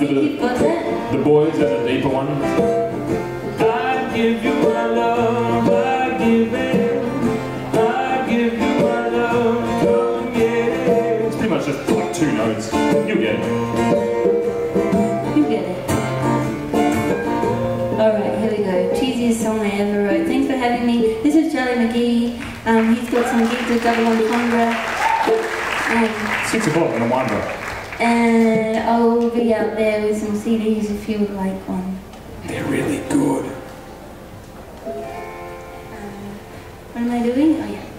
think you've got that. The boys have a deeper one. I give you my love, I give it. I give you my love, come and get it. It's pretty much just like 2 notes. You'll get it. You get it. Alright, here we go. Cheesiest song I ever wrote. Thanks for having me. This is Charlie McGee. He's got some gigs at Double Entendre. 6 o'clock in a Wanda. And I'll be out there with some CDs if you would like one. They're really good. What am I doing? Oh yeah.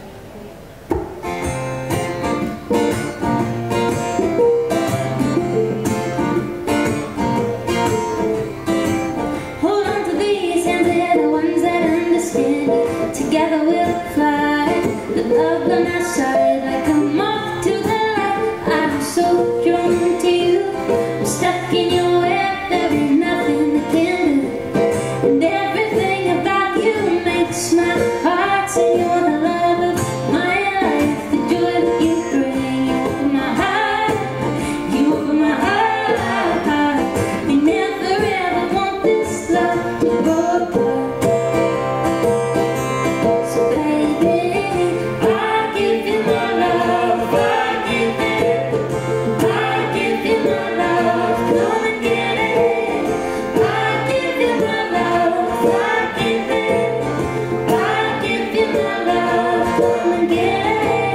Hold on to these hands, they're the ones that understand. Together we'll fly. The love on our side like a moth to the light. I'm so drawn to you. I'm stuck in your web. There ain't nothing that can do. And everything about you makes my heart sing. You're the love of my life, the joy that you bring. You open my heart, you open my heart. You never ever want this love to go apart. So baby, I give you my love, I give it. I give you my love, come and get it. I give you my love, I give it. I give you my love, come and get it.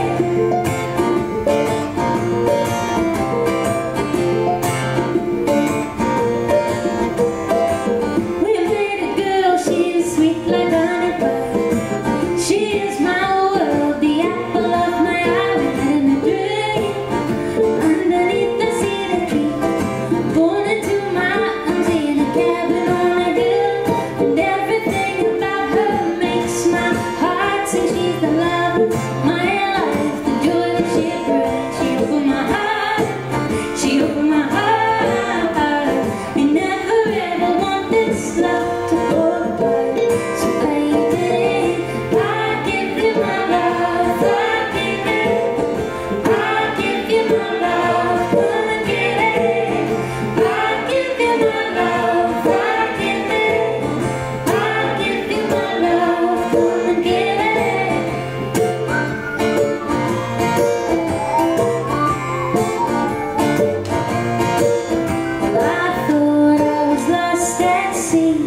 We made a girl, she is sweet like honey pie. She is my world, the apple of my eye. We met in a dream, underneath the cedar tree. Born into my arms in a cabin on a hill. And everything about her makes my heart sing. She's the love of my life, the joy that she brings. She opened my heart, she opened my heart. You never ever want this love to go apart. So baby, I give you my love, I give it. I give you my love, come and get it. I give you my love, I give it. I give you my love, come and get it. Well, I thought I was lost at sea.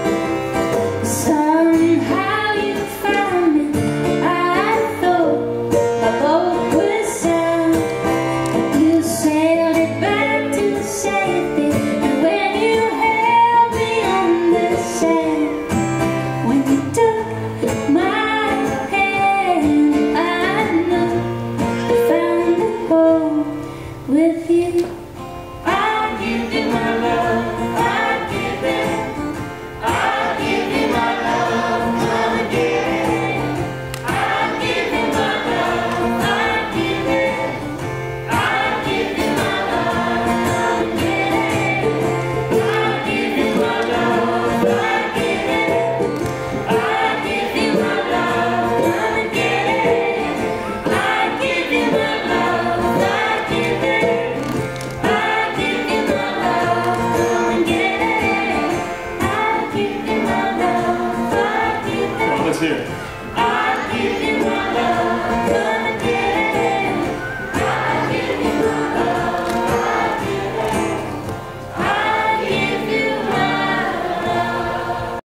Somehow you found me. I thought my boat was sound. You sailed it back to safety. And when you held me on the sand, when you took my hand, I know I found a home with you. I give you my love, I give it. I give you my love, come and get it. I give you my love, I give it. I give you my love, come and get it. I give you my love, I give it. I give you my love, come and get it. I give you my love, I give it. I give you my love, come and get it. I give you my love, I give it. Let's hear it. I give you